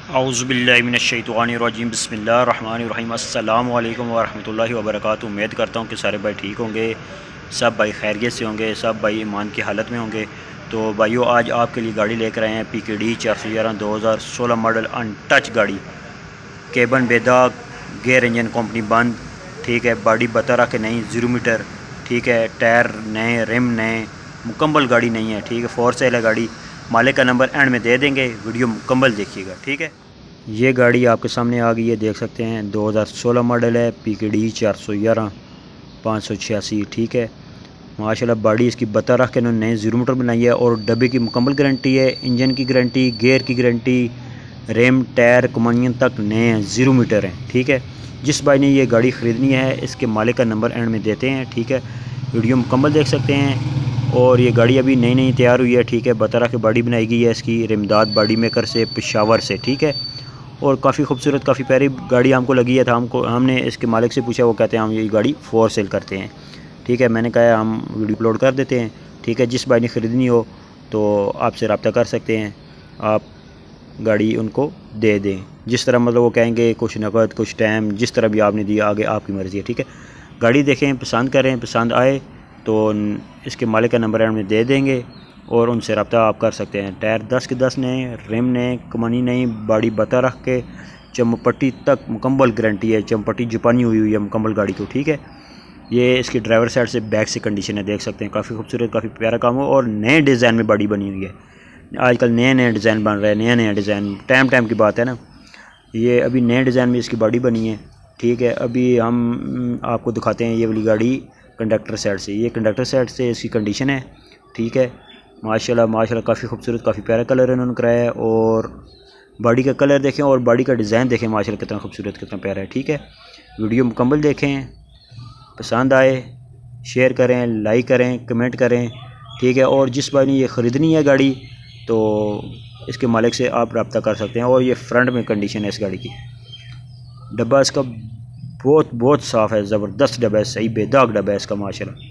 औज़ुबिल्लाहिमिनश्शैतानिर्रजीम बिस्मिल्लाहिर्रहमानिर्रहीम अस्सलामु अलैकुम वरहमतुल्लाहि वबरकातुहू। उम्मीद करता हूँ कि सारे भाई ठीक होंगे, सब भाई खैरियत से होंगे, सब भाई ईमान की हालत में होंगे। तो भाइयों, आज आपके लिए गाड़ी लेकर आए हैं PKD 411 2016 मॉडल अनटच गाड़ी। केबन बेदाग, गेयर इंजन कंपनी बंद, ठीक है। बॉडी बता के नहीं, 0 मीटर, ठीक है। टायर नए, रिम नए, मुकम्मल गाड़ी नहीं है, ठीक है। फॉर सेल है गाड़ी। मालिक का नंबर एंड में दे देंगे, वीडियो मुकम्मल देखिएगा, ठीक है। ये गाड़ी आपके सामने आ गई है, देख सकते हैं 2016 मॉडल है, PKD 411 586, ठीक है। माशाल्लाह बॉडी इसकी बता रख के उन्होंने नए 0 मीटर बनाई है और डब्बे की मुकम्मल गारंटी है, इंजन की गारंटी, गियर की गारंटी, रेम टायर कमानियन तक नए हैं, 0 मीटर हैं, ठीक है। जिस भाई ने ये गाड़ी ख़रीदनी है, इसके मालिक का नंबर एंड में देते हैं, ठीक है। वीडियो मुकम्मल देख सकते हैं। और ये गाड़ी अभी नई नई तैयार हुई है, ठीक है। बता के बॉडी बनाई गई है इसकी, रिमदाद बॉडी मेकर से, पेशावर से, ठीक है। और काफ़ी खूबसूरत, काफ़ी प्यारी गाड़ी हमको लगी है। हमने इसके मालिक से पूछा, वो कहते हैं हम ये गाड़ी फॉर सेल करते हैं, ठीक है। मैंने कहा हम वीडियो अपलोड कर देते हैं, ठीक है। जिस भाई ने ख़रीदनी हो तो आपसे रब्ता कर सकते हैं, आप गाड़ी उनको दे दें जिस तरह, मतलब वो कहेंगे कुछ नकद कुछ टाइम, जिस तरह भी आपने दिया, आगे आपकी मर्ज़ी है, ठीक है। गाड़ी देखें, पसंद करें, पसंद आए तो इसके मालिक का नंबर एंड में दे देंगे और उनसे रब्ता आप कर सकते हैं। टायर 10 के 10 नए, रिम नए, कमानी नई, बॉडी बता रख के, चमपट्टी तक मुकम्मल गारंटी है। चमपट्टी जुपानी हुई है मुकम्मल गाड़ी को, ठीक है। ये इसकी ड्राइवर साइड से बैक से कंडीशन है, देख सकते हैं। काफ़ी खूबसूरत, काफ़ी प्यारा काम हो और नए डिज़ाइन में बॉडी बनी हुई है। आजकल नए नए डिज़ाइन बन रहे हैं, नया नया डिज़ाइन, टाइम की बात है ना। ये अभी नए डिज़ाइन में इसकी बॉडी बनी है, ठीक है। अभी हम आपको दिखाते हैं ये वाली गाड़ी कंडक्टर साइड से। ये कंडक्टर साइड से इसकी कंडीशन है, ठीक है। माशाल्लाह माशाल्लाह काफ़ी खूबसूरत, काफ़ी प्यारा कलर इन्होंने कराया है। और बॉडी का कलर देखें और बॉडी का डिज़ाइन देखें, माशाल्लाह कितना खूबसूरत, कितना प्यारा है, ठीक है। वीडियो मुकम्मल देखें, पसंद आए शेयर करें, लाइक करें, कमेंट करें, ठीक है। और जिस भाई ने ये ख़रीदनी है गाड़ी तो इसके मालिक से आप रब्ता कर सकते हैं। और ये फ्रंट में कंडीशन है इस गाड़ी की। डब्बा इसका बहुत साफ़ है, ज़बरदस्त डब्बा है, सही बेदाग डब्बा है इसका, माशाल्लाह।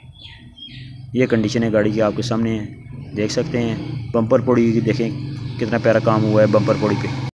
ये कंडीशन है गाड़ी की, आपके सामने है, देख सकते हैं। बम्पर पोड़ी देखें, कितना प्यारा काम हुआ है बम्पर पोड़ी पे।